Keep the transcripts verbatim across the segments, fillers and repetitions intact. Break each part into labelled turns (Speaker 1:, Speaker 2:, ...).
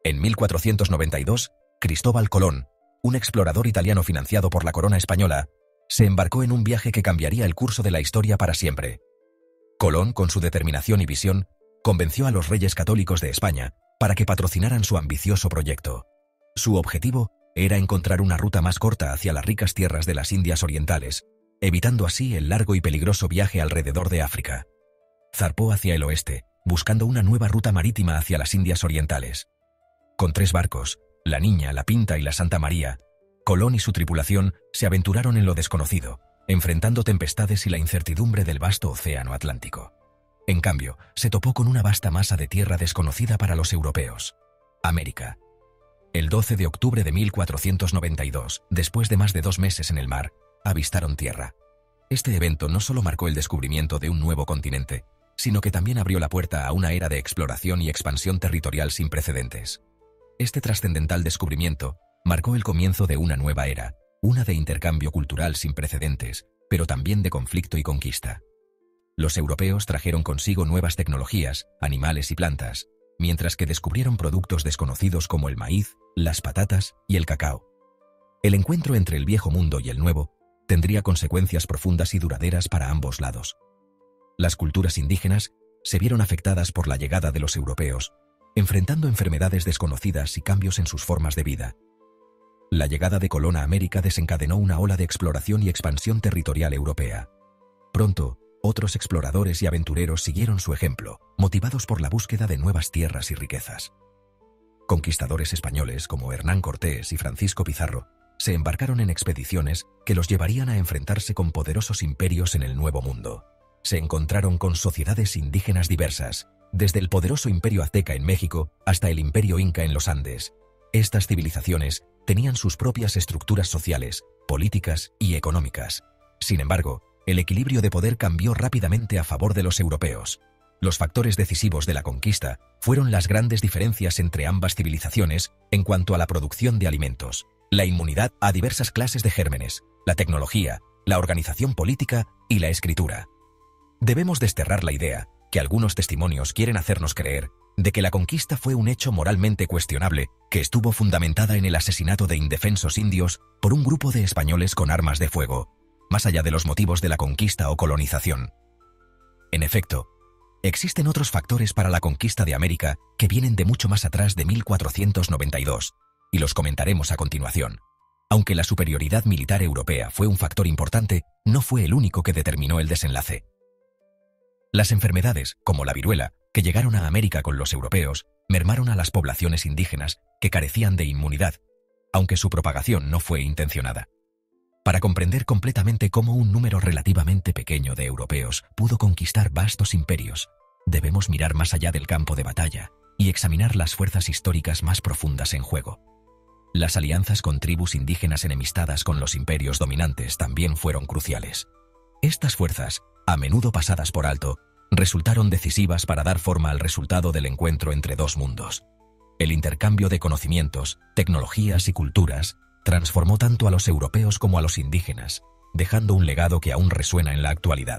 Speaker 1: En mil cuatrocientos noventa y dos, Cristóbal Colón, un explorador italiano financiado por la corona española, se embarcó en un viaje que cambiaría el curso de la historia para siempre. Colón, con su determinación y visión, convenció a los reyes católicos de España para que patrocinaran su ambicioso proyecto. Su objetivo era encontrar una ruta más corta hacia las ricas tierras de las Indias Orientales, evitando así el largo y peligroso viaje alrededor de África. Zarpó hacia el oeste, buscando una nueva ruta marítima hacia las Indias Orientales. Con tres barcos, la Niña, la Pinta y la Santa María, Colón y su tripulación se aventuraron en lo desconocido, enfrentando tempestades y la incertidumbre del vasto océano Atlántico. En cambio, se topó con una vasta masa de tierra desconocida para los europeos: América. El doce de octubre de mil cuatrocientos noventa y dos, después de más de dos meses en el mar, avistaron tierra. Este evento no solo marcó el descubrimiento de un nuevo continente, sino que también abrió la puerta a una era de exploración y expansión territorial sin precedentes. Este trascendental descubrimiento marcó el comienzo de una nueva era, una de intercambio cultural sin precedentes, pero también de conflicto y conquista. Los europeos trajeron consigo nuevas tecnologías, animales y plantas, mientras que descubrieron productos desconocidos como el maíz, las patatas y el cacao. El encuentro entre el viejo mundo y el nuevo tendría consecuencias profundas y duraderas para ambos lados. Las culturas indígenas se vieron afectadas por la llegada de los europeos, enfrentando enfermedades desconocidas y cambios en sus formas de vida. La llegada de Colón a América desencadenó una ola de exploración y expansión territorial europea. Pronto, otros exploradores y aventureros siguieron su ejemplo, motivados por la búsqueda de nuevas tierras y riquezas. Conquistadores españoles como Hernán Cortés y Francisco Pizarro se embarcaron en expediciones que los llevarían a enfrentarse con poderosos imperios en el Nuevo Mundo. Se encontraron con sociedades indígenas diversas, desde el poderoso Imperio Azteca en México hasta el Imperio Inca en los Andes. Estas civilizaciones tenían sus propias estructuras sociales, políticas y económicas. Sin embargo, el equilibrio de poder cambió rápidamente a favor de los europeos. Los factores decisivos de la conquista fueron las grandes diferencias entre ambas civilizaciones en cuanto a la producción de alimentos, la inmunidad a diversas clases de gérmenes, la tecnología, la organización política y la escritura. Debemos desterrar la idea, que algunos testimonios quieren hacernos creer, de que la conquista fue un hecho moralmente cuestionable, que estuvo fundamentada en el asesinato de indefensos indios por un grupo de españoles con armas de fuego, más allá de los motivos de la conquista o colonización. En efecto, existen otros factores para la conquista de América que vienen de mucho más atrás de mil cuatrocientos noventa y dos, y los comentaremos a continuación. Aunque la superioridad militar europea fue un factor importante, no fue el único que determinó el desenlace. Las enfermedades, como la viruela, que llegaron a América con los europeos, mermaron a las poblaciones indígenas que carecían de inmunidad, aunque su propagación no fue intencionada. Para comprender completamente cómo un número relativamente pequeño de europeos pudo conquistar vastos imperios, debemos mirar más allá del campo de batalla y examinar las fuerzas históricas más profundas en juego. Las alianzas con tribus indígenas enemistadas con los imperios dominantes también fueron cruciales. Estas fuerzas, a menudo pasadas por alto, resultaron decisivas para dar forma al resultado del encuentro entre dos mundos. El intercambio de conocimientos, tecnologías y culturas transformó tanto a los europeos como a los indígenas, dejando un legado que aún resuena en la actualidad.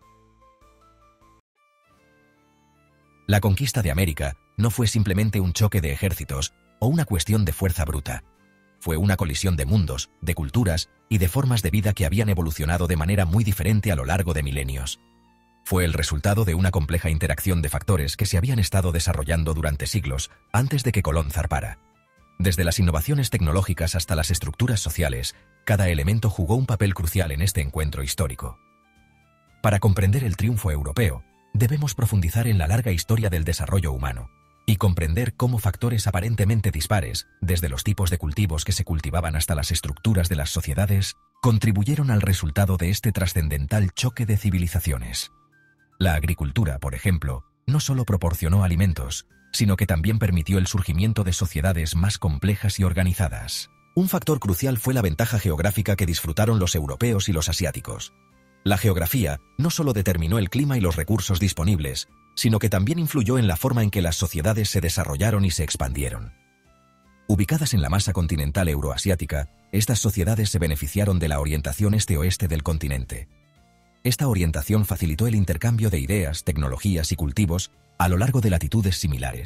Speaker 1: La conquista de América no fue simplemente un choque de ejércitos o una cuestión de fuerza bruta. Fue una colisión de mundos, de culturas y de formas de vida que habían evolucionado de manera muy diferente a lo largo de milenios. Fue el resultado de una compleja interacción de factores que se habían estado desarrollando durante siglos antes de que Colón zarpara. Desde las innovaciones tecnológicas hasta las estructuras sociales, cada elemento jugó un papel crucial en este encuentro histórico. Para comprender el triunfo europeo, debemos profundizar en la larga historia del desarrollo humano y comprender cómo factores aparentemente dispares, desde los tipos de cultivos que se cultivaban hasta las estructuras de las sociedades, contribuyeron al resultado de este trascendental choque de civilizaciones. La agricultura, por ejemplo, no solo proporcionó alimentos, sino que también permitió el surgimiento de sociedades más complejas y organizadas. Un factor crucial fue la ventaja geográfica que disfrutaron los europeos y los asiáticos. La geografía no solo determinó el clima y los recursos disponibles, sino que también influyó en la forma en que las sociedades se desarrollaron y se expandieron. Ubicadas en la masa continental euroasiática, estas sociedades se beneficiaron de la orientación este-oeste del continente. Esta orientación facilitó el intercambio de ideas, tecnologías y cultivos a lo largo de latitudes similares,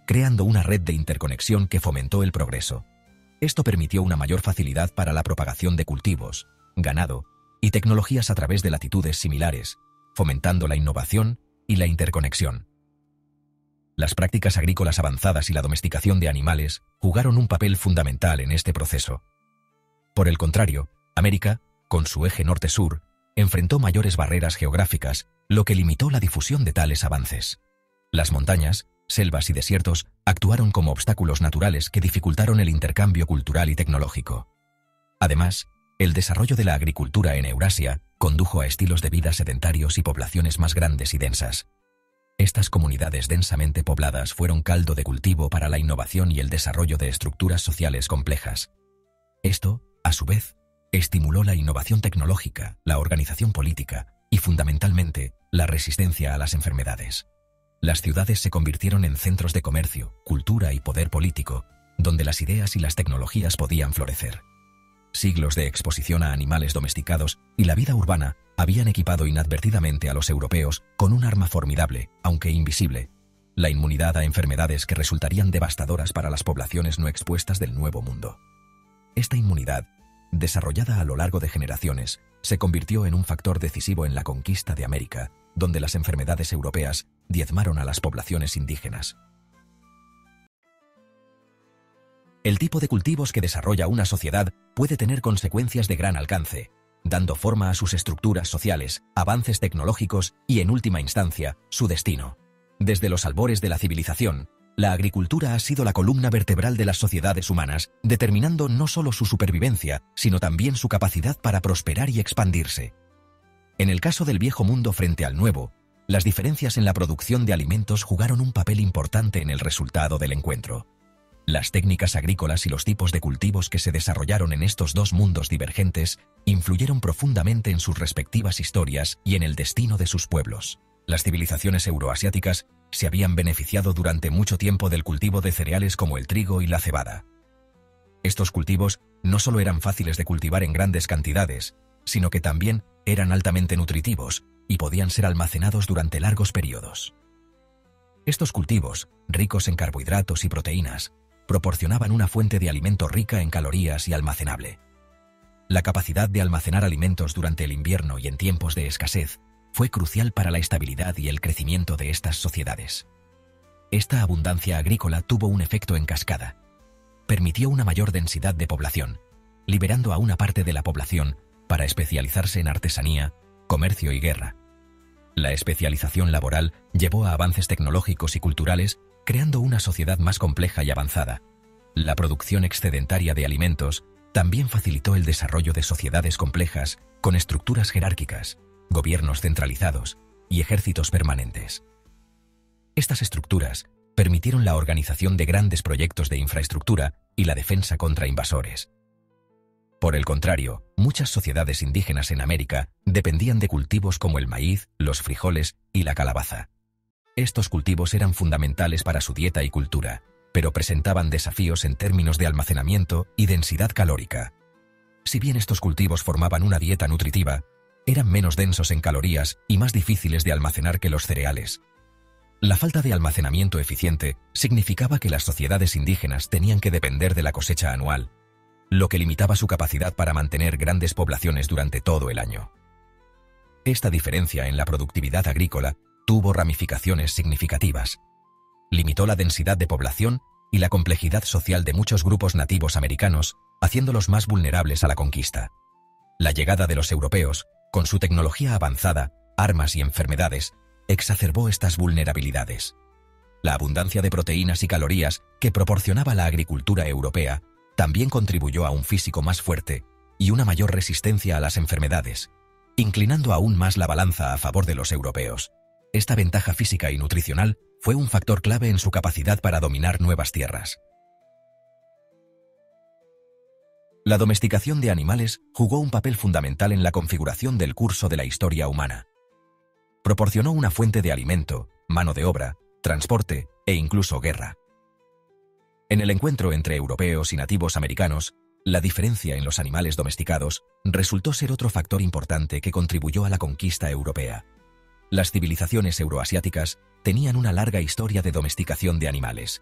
Speaker 1: creando una red de interconexión que fomentó el progreso. Esto permitió una mayor facilidad para la propagación de cultivos, ganado y tecnologías a través de latitudes similares, fomentando la innovación y la interconexión. Las prácticas agrícolas avanzadas y la domesticación de animales jugaron un papel fundamental en este proceso. Por el contrario, América, con su eje norte-sur, enfrentó mayores barreras geográficas, lo que limitó la difusión de tales avances. Las montañas, selvas y desiertos actuaron como obstáculos naturales que dificultaron el intercambio cultural y tecnológico. Además, el desarrollo de la agricultura en Eurasia condujo a estilos de vida sedentarios y poblaciones más grandes y densas. Estas comunidades densamente pobladas fueron caldo de cultivo para la innovación y el desarrollo de estructuras sociales complejas. Esto, a su vez, estimuló la innovación tecnológica, la organización política y, fundamentalmente, la resistencia a las enfermedades. Las ciudades se convirtieron en centros de comercio, cultura y poder político, donde las ideas y las tecnologías podían florecer. Siglos de exposición a animales domesticados y la vida urbana habían equipado inadvertidamente a los europeos con un arma formidable, aunque invisible: la inmunidad a enfermedades que resultarían devastadoras para las poblaciones no expuestas del Nuevo Mundo. Esta inmunidad, desarrollada a lo largo de generaciones, se convirtió en un factor decisivo en la conquista de América, donde las enfermedades europeas diezmaron a las poblaciones indígenas. El tipo de cultivos que desarrolla una sociedad puede tener consecuencias de gran alcance, dando forma a sus estructuras sociales, avances tecnológicos y, en última instancia, su destino. Desde los albores de la civilización, la agricultura ha sido la columna vertebral de las sociedades humanas, determinando no solo su supervivencia, sino también su capacidad para prosperar y expandirse. En el caso del viejo mundo frente al nuevo, las diferencias en la producción de alimentos jugaron un papel importante en el resultado del encuentro. Las técnicas agrícolas y los tipos de cultivos que se desarrollaron en estos dos mundos divergentes influyeron profundamente en sus respectivas historias y en el destino de sus pueblos. Las civilizaciones euroasiáticas se habían beneficiado durante mucho tiempo del cultivo de cereales como el trigo y la cebada. Estos cultivos no solo eran fáciles de cultivar en grandes cantidades, sino que también eran altamente nutritivos y podían ser almacenados durante largos periodos. Estos cultivos, ricos en carbohidratos y proteínas, proporcionaban una fuente de alimento rica en calorías y almacenable. La capacidad de almacenar alimentos durante el invierno y en tiempos de escasez fue crucial para la estabilidad y el crecimiento de estas sociedades. Esta abundancia agrícola tuvo un efecto en cascada. Permitió una mayor densidad de población, liberando a una parte de la población para especializarse en artesanía, comercio y guerra. La especialización laboral llevó a avances tecnológicos y culturales, creando una sociedad más compleja y avanzada. La producción excedentaria de alimentos también facilitó el desarrollo de sociedades complejas con estructuras jerárquicas, gobiernos centralizados y ejércitos permanentes. Estas estructuras permitieron la organización de grandes proyectos de infraestructura y la defensa contra invasores. Por el contrario, muchas sociedades indígenas en América dependían de cultivos como el maíz, los frijoles y la calabaza. Estos cultivos eran fundamentales para su dieta y cultura, pero presentaban desafíos en términos de almacenamiento y densidad calórica. Si bien estos cultivos formaban una dieta nutritiva, eran menos densos en calorías y más difíciles de almacenar que los cereales. La falta de almacenamiento eficiente significaba que las sociedades indígenas tenían que depender de la cosecha anual, lo que limitaba su capacidad para mantener grandes poblaciones durante todo el año. Esta diferencia en la productividad agrícola tuvo ramificaciones significativas. Limitó la densidad de población y la complejidad social de muchos grupos nativos americanos, haciéndolos más vulnerables a la conquista. La llegada de los europeos, con su tecnología avanzada, armas y enfermedades, exacerbó estas vulnerabilidades. La abundancia de proteínas y calorías que proporcionaba la agricultura europea también contribuyó a un físico más fuerte y una mayor resistencia a las enfermedades, inclinando aún más la balanza a favor de los europeos. Esta ventaja física y nutricional fue un factor clave en su capacidad para dominar nuevas tierras. La domesticación de animales jugó un papel fundamental en la configuración del curso de la historia humana. Proporcionó una fuente de alimento, mano de obra, transporte e incluso guerra. En el encuentro entre europeos y nativos americanos, la diferencia en los animales domesticados resultó ser otro factor importante que contribuyó a la conquista europea. Las civilizaciones euroasiáticas tenían una larga historia de domesticación de animales,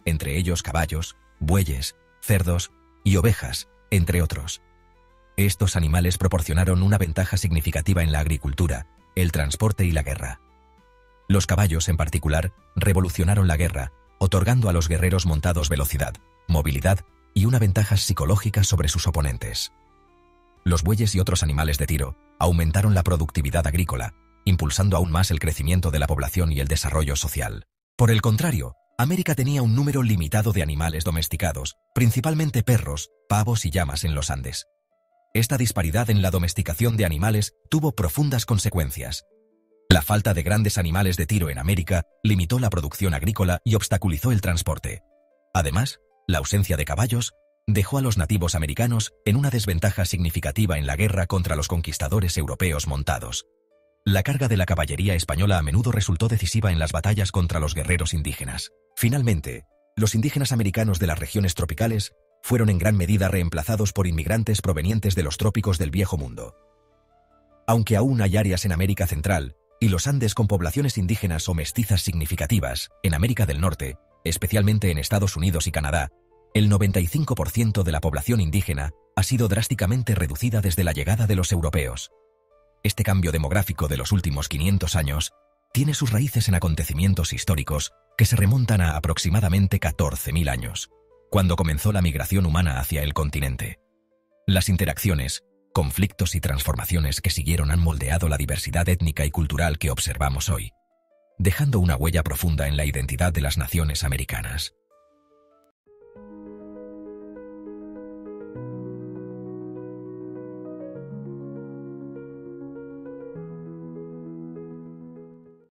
Speaker 1: entre ellos caballos, bueyes, cerdos y ovejas, entre otros. Estos animales proporcionaron una ventaja significativa en la agricultura, el transporte y la guerra. Los caballos, en particular, revolucionaron la guerra, otorgando a los guerreros montados velocidad, movilidad y una ventaja psicológica sobre sus oponentes. Los bueyes y otros animales de tiro aumentaron la productividad agrícola, impulsando aún más el crecimiento de la población y el desarrollo social. Por el contrario, América tenía un número limitado de animales domesticados, principalmente perros, pavos y llamas en los Andes. Esta disparidad en la domesticación de animales tuvo profundas consecuencias. La falta de grandes animales de tiro en América limitó la producción agrícola y obstaculizó el transporte. Además, la ausencia de caballos dejó a los nativos americanos en una desventaja significativa en la guerra contra los conquistadores europeos montados. La carga de la caballería española a menudo resultó decisiva en las batallas contra los guerreros indígenas. Finalmente, los indígenas americanos de las regiones tropicales fueron en gran medida reemplazados por inmigrantes provenientes de los trópicos del Viejo Mundo. Aunque aún hay áreas en América Central y los Andes con poblaciones indígenas o mestizas significativas, en América del Norte, especialmente en Estados Unidos y Canadá, el noventa y cinco por ciento de la población indígena ha sido drásticamente reducida desde la llegada de los europeos. Este cambio demográfico de los últimos quinientos años tiene sus raíces en acontecimientos históricos que se remontan a aproximadamente catorce mil años, cuando comenzó la migración humana hacia el continente. Las interacciones, conflictos y transformaciones que siguieron han moldeado la diversidad étnica y cultural que observamos hoy, dejando una huella profunda en la identidad de las naciones americanas.